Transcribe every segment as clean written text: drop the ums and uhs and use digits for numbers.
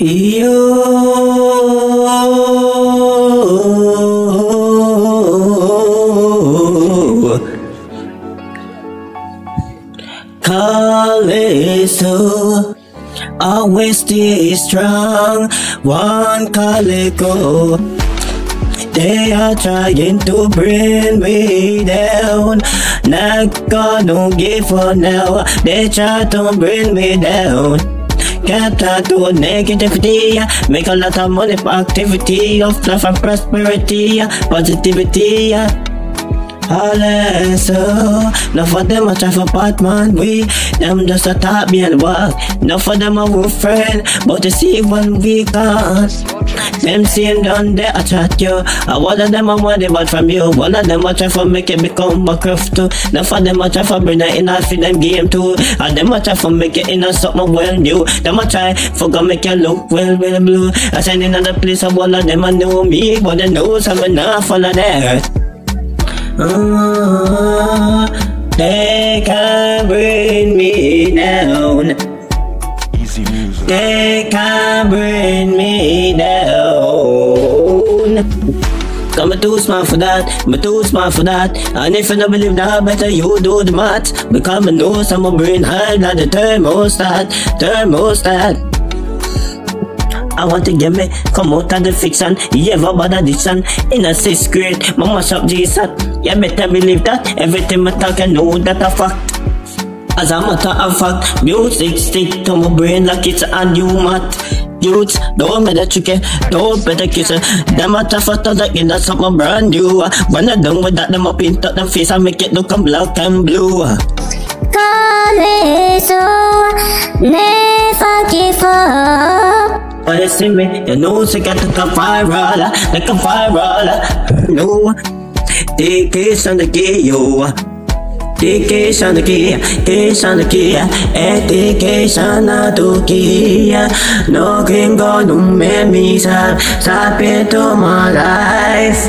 You Collesso, always stay strong. One calico, they are trying to bring me down. Not gonna give up now. They try to bring me down. Can't talk to negativity. Make a lot of money for activity of life and prosperity, positivity. Collesso, no for them I try for Batman. We them just a top me and walk. No for them I will friend, but to see one week on. Them same down there I chat you. One of them I want it but from you. One of them I try for make it become a craft too. No for them I try for bring it in a for them game too. And them I try for make it in a something well new. Them I try for go make you look well blue. I send in another place of one of them I know me, but they know some enough follow that. They can't bring me down. Easy music. They can't bring me down. Cause I'm too smart for that, I'm too smart for that. And if you don't believe that, better you do the math. Because I know some brain high like the thermostat. I want to get me come out of the fiction. You ever bad addiction in a 6th grade, mama shop Jesus. You better believe that everything I talk I know that a fact. As a matter of fact, music stick to my brain like it's a new mat. Youths, don't better tricky, don't better kiss it. Them a tough to like in that something brand new. When I'm done with that, them up in them face and make it look black and blue. Collesso, never give up. When you see me, you know she got like a viral. No, take case on the key, yo. Take case on the key, case on the key. Take case on the key. No can go to make me sad to my life.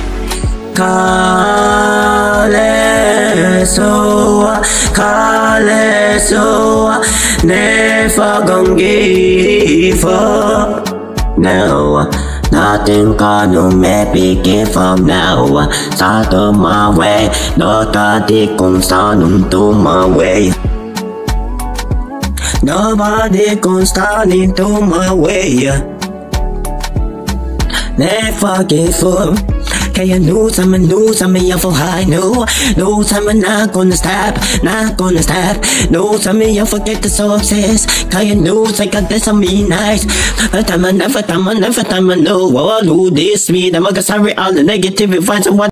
Collesso, never gonna give up. No, nothing gonna make me give up now. Start on my way, nobody can stand into my way. Nobody can stand into my way. Never give up. Cause you know something you for high, no something not gonna stop. No something you forget the success. Cause you know I got this on me nice. Every time I know, I'll do this, me, I'm sorry all the negative vibes.